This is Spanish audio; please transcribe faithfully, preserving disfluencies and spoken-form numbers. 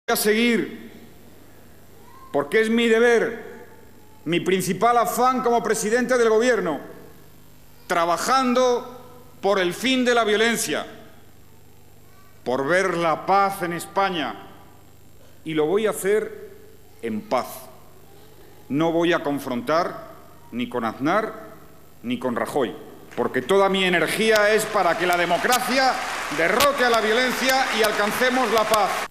a seguir, porque es mi deber, mi principal afán como presidente del Gobierno, trabajando por el fin de la violencia, por ver la paz en España, y lo voy a hacer en paz. No voy a confrontar ni con Aznar ni con Rajoy, porque toda mi energía es para que la democracia derrote a la violencia y alcancemos la paz.